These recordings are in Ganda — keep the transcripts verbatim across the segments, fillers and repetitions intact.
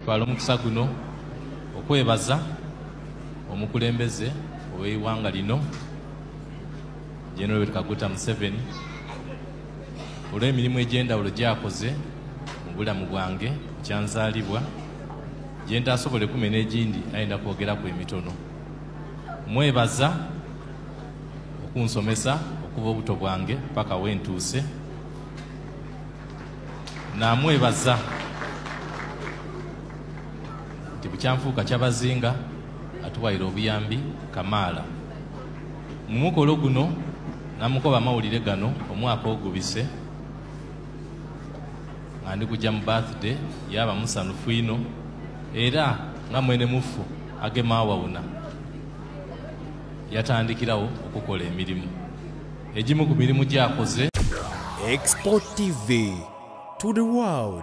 twala omukisa guno okwebaza omukulembeze ow'eggwanga lino General Kaguta Museveni olw'emirimu egy'enjawulo gy'akoze mu bulamu bwange kyanzaalibwa gye ntaasobole kumi n'egindi ayinza kwogeraku emitono. Mwebaza okunsomesa okuva obuto bwange paka wentuuse. Namwebaza nti bukyanfuuka Kyabazinga atuwaire obuyambi kamaala. Mu mukolo guno namukoba amawulire gano omwaka ogubise nga ndi kujja mu birthday yaba musanufu ino era nga mwene mufu agemaawawuna yatandikirawo okukola emirimu egimu ku mirimu gyakoze. Export T V to the world.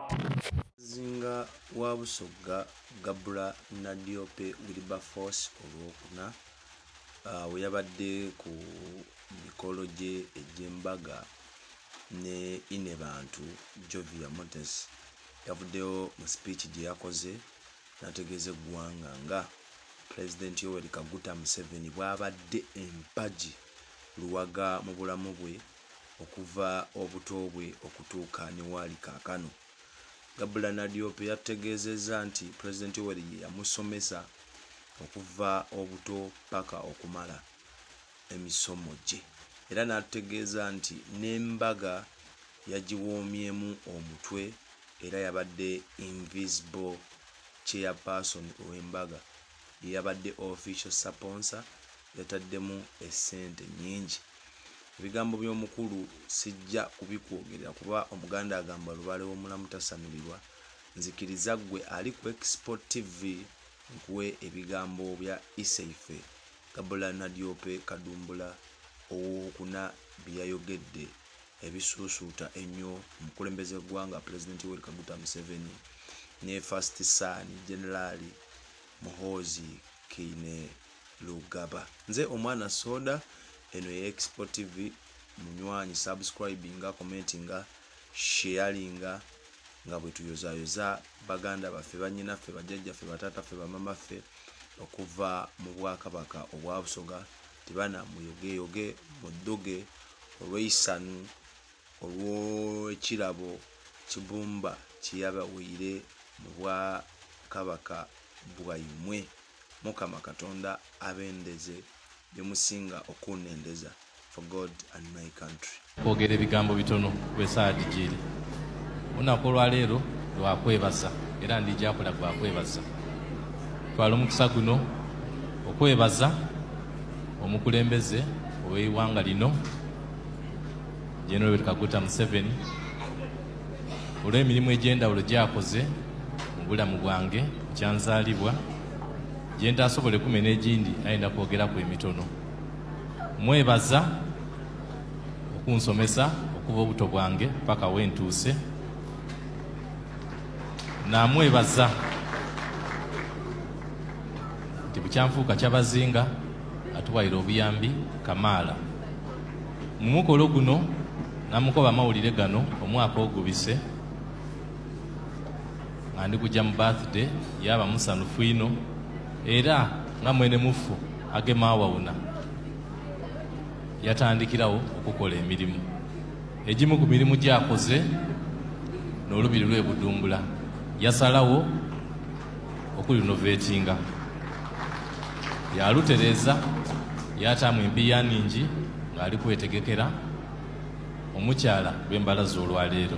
Zinga wa Busoga Gabula Nadiope Wilberforce olwokuna uh, weyabadde ku mikolo gye egy'embaga ne ine bantu Jovia Montes yavuddeyo mu speech gye yakoze nategeeza eggwanga nga President Yoweri Kaguta Museveni bw'abadde empaji luwaga mu bulamu bwe okuva obuto bwe okutuuka ne waali kaakano. Gabula Nadiope yategeezezza nti President Yoweri yamusomesa okuva obuto paka okumala emisomo gye era n'ategeeza nti n'embaga yagiwoomyemu omutwe era yabadde invisible chairperson ow'embaga yabadde official sponsor yataddemu essente nnyingi. Ebigambo by'omukulu sijja kubikwogerera kuba omuganda agamba lubale w'omulamu tasanulirwa. Nzikiriza ggwe ali ku Export T V nkuwe ebigambo bya Iseife Gabula Nadiope Kadumbula owokuna byayogedde ebisuusuuta ennyo omukulembeze gwanga President Yoweri Kaguta Museveni ne First Son General Muhoozi Kine Lugaba. Nze omwana soda eno ya Export T V munywanyi subscribinga commentinga sharinga nga bwe tuyozayoza baganda baffe bannyinaffe bajjajjaffe bataataffe bamamaffe okuva mu Bwakabaka obwa Busoga tibana muyogeyoge muddoge olw'eisanu olw'ekirabo kibumba kiyabawire mu Bwakabaka bwayumwe. Mukama Katonda abendeze byemusinga okunendeza for God and my country. Kwogera ebigambo bitono kwesaadi giri olunaku olwaleero lwakwebaza era ndijakola gwakwebaza. Twala omukisa guno okwebaza omukulembeze ow'eggwanga lino General Kaguta Museveni olw'emirimu egy'enjawulo gy'akoze mu bulamu bwange kyanzaalibwa gye ntaasobole kumi n'egindi ayinza kwogeraku emitono. Mwebaza okunsomesa okuva obuto bwange paka wentuuse. Namwebaza nti bukyanfuuka Kyabazinga atuwaire obuyambi kamaala. Mu mukolo guno namukoba amawulire gano omwaka ogubise nga ndi kujja mu birthday yaba musanufu ino era nga mwene mufu agemaawawuna yatandikirawo okukola emirimu egimu ku mirimu gyakoze n'olubiri lw'e Budumbula yasalawo okulinovetinga yalutereeza yataamu empiya nningi ng'ali kwetegekera omukyala lw'embalaza olwaleero.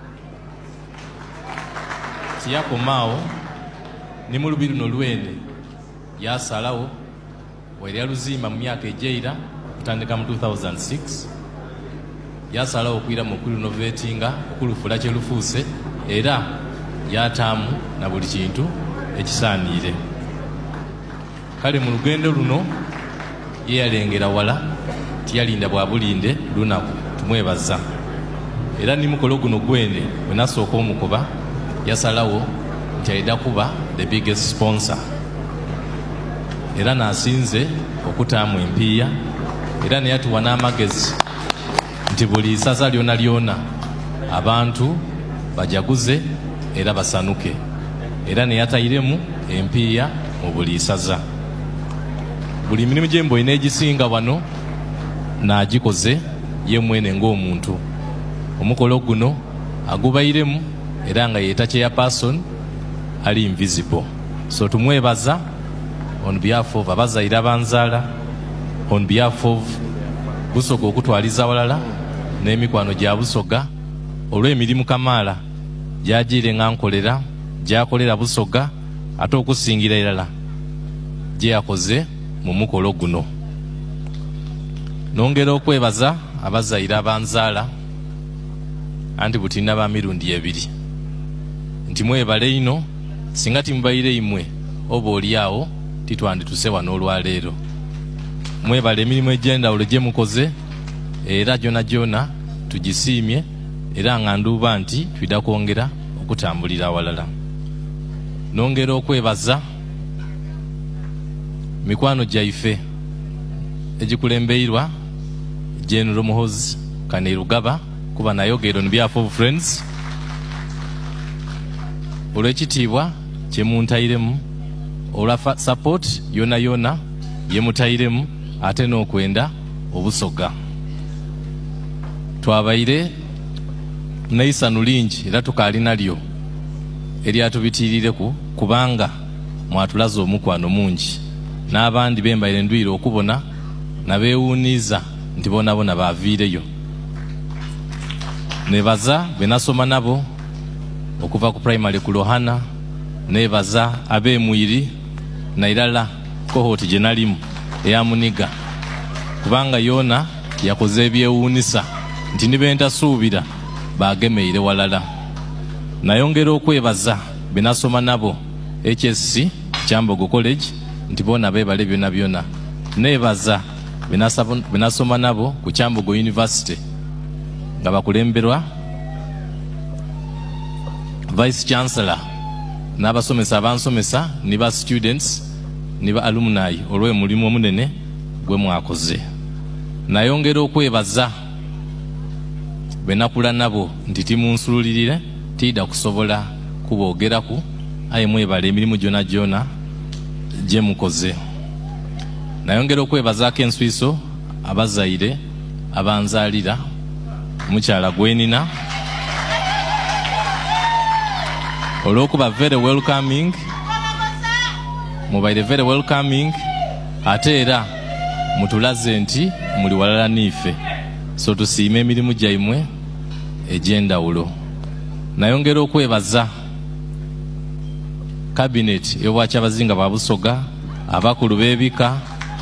Tiyakomaawo ne mu lubiri luno lwene yasalawo wali aluzimba mu myaka egy'eira okutandika mu two thousand six yasalawo okwira mu kulinovetinga okulufula kye lufuuse era yataamu na buli kintu ekisaaniire. Kale mu lugendo luno ye yalengera wala tiyalinda bwa bulinde lunaku. Tumwebaza era ni mukolo guno gwene bwe nasooka omukuba yasalawo nti ayida kuba the biggest sponsor era nasinze okutaamu empiya era neyatuwa n'amagezi nti buli saza lyona lyona abantu bajaguze era basanuke era ne yatayiremu empiiya mu buli isaza. Buli mirimu gye mboyina egisinga wano n'agikoze ye mwene ng'omuntu. Omukolo guno agubayiremu era nga yeeta chairperson ali invisible. So tumwebaza on behalf of abazaire abanzaala, on behalf of Busoga okutwaliza walala n'emikwano gya Busoga olw'emirimu kamaala gy'agiire nga nkolera, gy'akolera Busoga ate okusingira irala gye yakoze mu mukolo guno. Nongera okwebaza abazaire abanzaala anti butina ba mirundi ebiri nti mwebale ino singa timubayire imwe oba oliawo titwandituse wano olwaleero. Mwebale emirimu egy'endawulo gye mukoze era gyona gyona tugisiimye era nga nduuba nti twida kwongera okutambulira awalala. Nongera okwebaza mikwano gyaife egikulembeirwa General Muhoozi Kanirugaba kuba nayogera on behalf of friends olw'ekitiibwa kye muntayiremu, olwa support yona yona ye mutayiremu ate n'okwenda Obusoga. Twabaire n'eisano lingi era tukaali nalyo eryatubitiirireku kubanga mwatulaza omukwano mungi n'abandi bembaire ndwire okubona nabeewuuniiza nti boonabona baaviireyo. Nebaza benasoma nabo okuva ku primary ku Lohana, nebaza ab'emwiri nairala kohoti gye nalimu eya Muniga kubanga yoona yakoze ebyewuunisa nti nibentasuubira bagemeire walala. Nayongera okwebaza benasoma nabo H S C Kyambogo College nti boona beebale byonna byonna. Nebaza benasoma nabo ku Kyambogo University nga bakulemberwa Vice Chancellor n'abasomesa abansomesa ne ba students ne ba alumni olw'emulimu omunene gwe mwakoze. Nayongera okwebaza benakula nabo nti timunsululirire tiida kusobola kuboogeraku aye mwebala emirimu gyona gyona gye mukoze. Nayongera okwebazaako enswiso abazaire abanzaalira mukyala gwenina olw'okuba very welcoming, mubaire very welcoming ate era mutulaze nti muli walala niife, so tusiime emirimu gyaimwe egy'endawulo. Nayongera okwebaza cabinet y'obwa Kyabazinga bwa Busoga, abakulu b'ebika,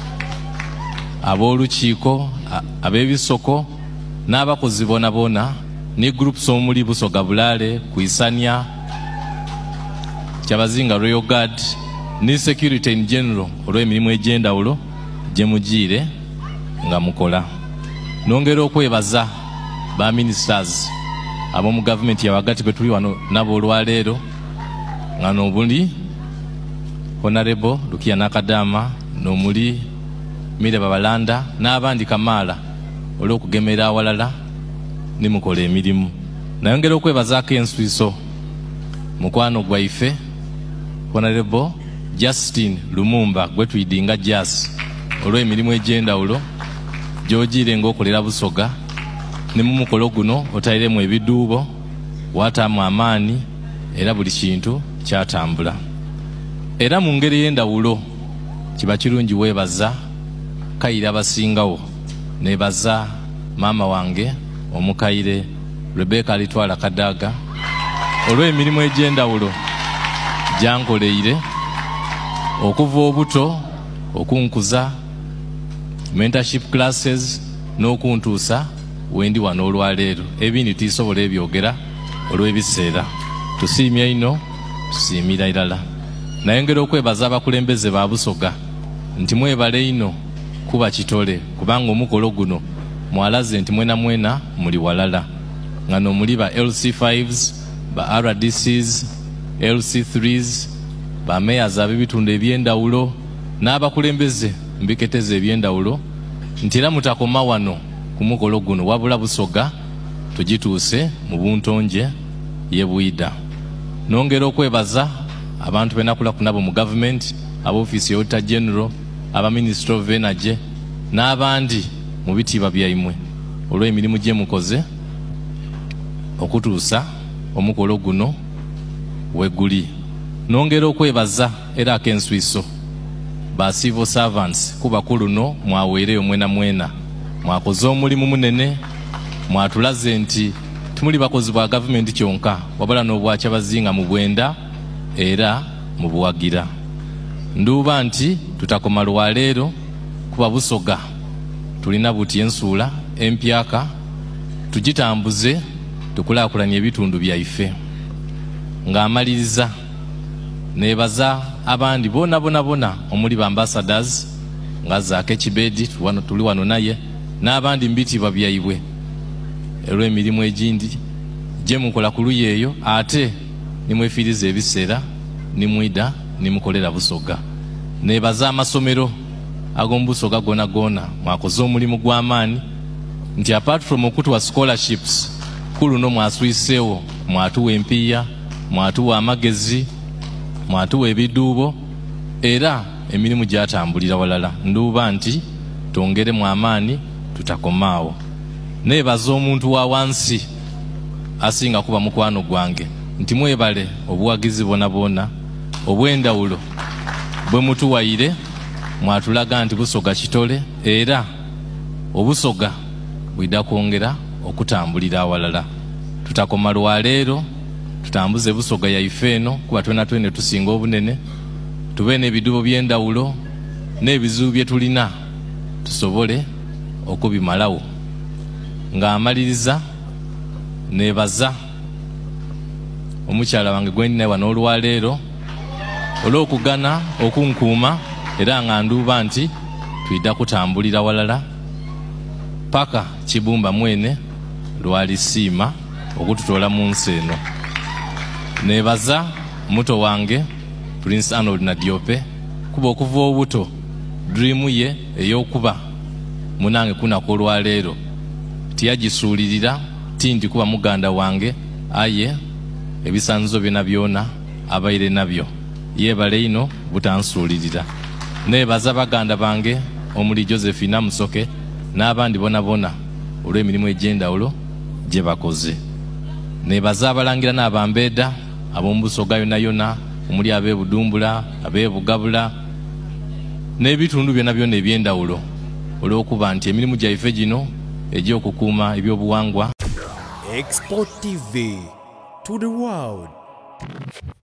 ab'olukiiko, ab'ebisoko n'abakozi boona boona ne groups omuli Busoga Bulaale, Kwisanya, Kyabazinga Royal Guard ne security in general olw'emirimu egy'endawulo gye mugiire nga mukola. Nongera okwebaza ba ministers ab'omu gavumenti yawagati be tuli wano nabo olwaleero nga n'obuli Honorable Lukia Nakadama n'omuli Mire Babalanda n'abandi kamaala olw'okugemera awalala ne mukola emirimu. Nayongera okwebazaako enswiso mukwano gwaife Honorable Justin Lumumba gwe tuyidinga Jas olw'emirimu egy'endawulo gy'ogiire ng'okolera Busoga ne mu mukolo guno otairemu ebiduubo waataamu amaani era buli kintu kyatambula. Era mu ngeri y'endawulo kiba kirungi weebaza kayira abasingawo. Nebaza maama wange omukaire Rebecca Alitwala Kadaga olw'emirimu egy'endawulo gyankoleire okuva obuto okunkuza mentorship classes n'okuntuusa wendi wano olwaleero. Ebindi tisobola ebyogera olw'ebiseera. Tusiimye ino, tusiimira irala. Nayongera okwebaza abakulembeze ba Busoga nti mwebale ino kuba kitole kubanga omukolo guno mwalaze nti mwena mwena muli walala nga n'omuli ba L C fives, ba R D Cs, L C threes, ba mayors ab'ebitundu eby'endawulo n'abakulembeze mbiketeze eby'endawulo nti era mutakoma wano ku mukolo guno wabula Busoga tugituuse mu buntonje ye Bwida. Nongera okwebaza abantu benakula kunabo mu government, aba office ya Auditor General, aba Minister of Energy n'abandi mu bitiibwa byaimwe olw'emirimu gye mukoze okutuusa omukolo guno weguli. Nongera okwebaza era ak'enswiso ba civil servants kuba kuluno mwaweereyo mwena mwena, mwakoze omulimu munene, mwatulaze nti tumuli bakozi bwa government kyonka wabala n'obwa Kyabazinga mu bwenda era mu buwagira. Nduuba nti tutakoma lwaleero kuba Busoga tulina buti ensuula empyaka tugitambuze tukulaakulanya ebitundu byaife. Ng'amaliriza nebaza abandi bona bona bona omuli ba ambassadors nga Zaake Kibedi tuli wano naye n'abandi mbitiibwa byaibwe olw'emirimu egindi gye mukola ku luyi eyo ate nimwefiiriza ebiseera nimwida nimukolera Busoga. Nebaza amasomero ag'omu Busoga gona gona mwakoze omulimu gw'amaani nti apart from okutuwa scholarships kuluno mwaswiseewo mwatuwa empiiya, mwatuwa amagezi, mwatuwa ebiduubo era emirimu gyatambulira walala. Nduuba nti twongeremu amaani tutakomaawo. Nebaza omuntu wa wansi asinga kuba mukwano gwange nti mwebale obuwagizi bona bona obw'endawulo bwe mutuwayire mwatulaga nti Busoga kitole era obusoga bwida kwongera okutambulira awalala. Tutakoma lwaleero tutambuze Busoga yaife eno kuba twena twene tusinga obunene, tube n'ebidubo by'endawulo n'ebizibu bye tulina tusobole okubimalawo. Ng'amaliriza nebaza omukyala wange gwe ndina wano olwaleero olw'okugana okunkuuma era nga nduuba nti twida kutambulira walala paka Kibumba mwene lwalisiima okututoola mu nsi eno. Nebaza muto wange Prince Arnold Nadiope kuba okuva obuto dream ye ey'okuba munange kunako olwaleero tiyagisuulirira tindi kuba muganda wange aye ebisanzo byona byona abaire nabyo yebale ino butansuulirira. Nebaza baganda bange omuli Josephine Musoke n'abandi bona bona olw'emirimu egy'endawulo gye bakoze. Nebaza abalangira n'abambeeda ab'omu Busoga yona yona omuli ab'ebudumbula ab'ebugabula n'ebitundu byona byona eby'endawulo olw'okuba nti emirimu gyaife gino egy'okukuuma ebyobuwangwa. Export T V to the world.